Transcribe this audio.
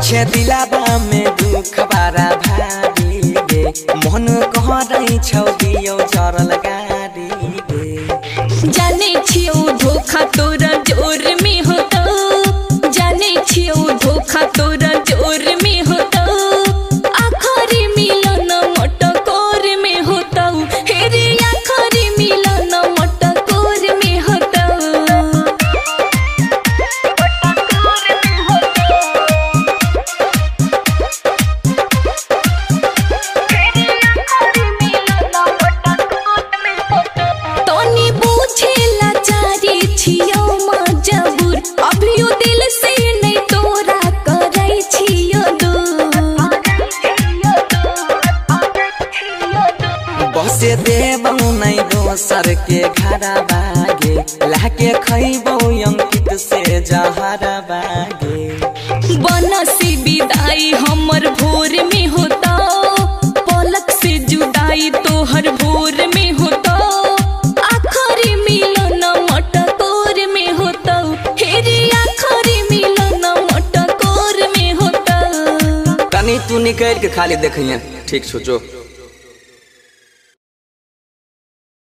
छे दिलाबा में दुख बारा भारी गे मन कह रही छौ दियो जरल गाड़ी गे। जाने छियो धोखा तोरा जोर में होता, जाने छियो धोखा तोरा जोर में होता, आखरी मिलन मटकोर में होता, हेरे आखरी मिलन मटकोर में होता। तोनी बुझेला चारी छियो मजबूर, अभियो दिल से नहीं तोरा करै छियो दूर। बसे देबौ नहीं दोसर के घरा बागे लाके खैबौ अंकित से जहरा बागे। बनसी विदाई हमर भोर में होता, पलक से जुदाई तोहर भोर में होता, आखरी मिलन मटकोर में होता, हेरे आखरी मिलन मटकोर में होता। तनी तू निकल के खाली देखिए ठीक सोचो।